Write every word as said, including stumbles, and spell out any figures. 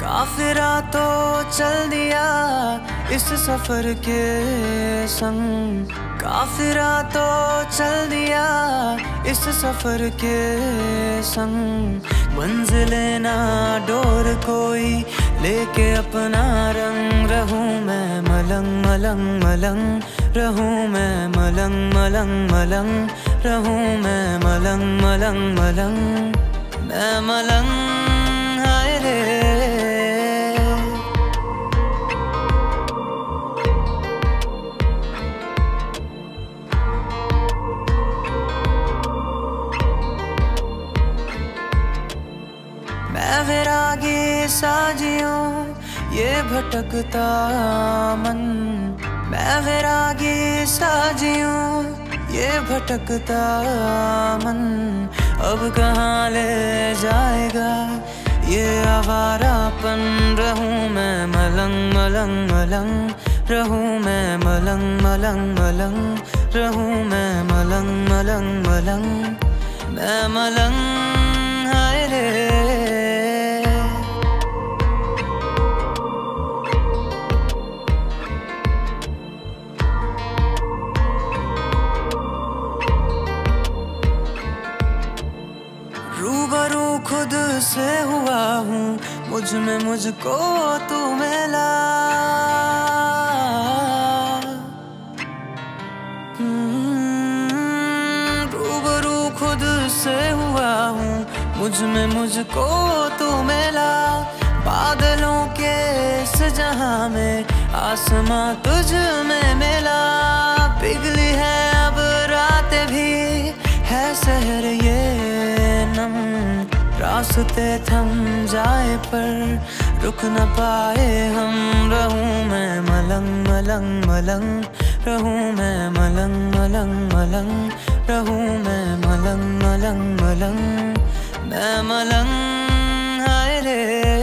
काफिरा तो चल दिया इस सफर के संग, काफिरा तो चल दिया इस सफर के संग। मंजिलें ना डोर कोई लेके अपना रंग, रहूं मैं मलंग मलंग मलंग, रहूं मैं मलंग मलंग मलंग, रहूं मैं मलंग मलंग मलंग, मैं मलंग हाय रे। मैं वैरागी साजियों ये भटकता मन, मैं वैरागी साजियों ये भटकता मन। अब कहाँ ले जाएगा ये आवारापन, रहूं मैं मलंग मलंग मलंग, रहूं मैं मलंग मलंग मलंग, रहूं मैं मलंग मलंग मलंग, मैं मलंग हाय रे। रूबरू खुद से हुआ हूँ, मुझ में मुझको तू मिला। रूबरू खुद से हुआ हूँ, मुझ में मुझको तू मिला। बादलों के इस जहां में आसमां तुझ में मिला। पिघली है अब रातें भी है शहर ये नम, रास्ते थम जाए पर रुक न पाए हम। रहूं मैं मलंग मलंग मलंग, रहूं मैं मलंग मलंग मलंग, रहूं मैं मलंग मलंग मलंग, मैं मलंग हाय रे।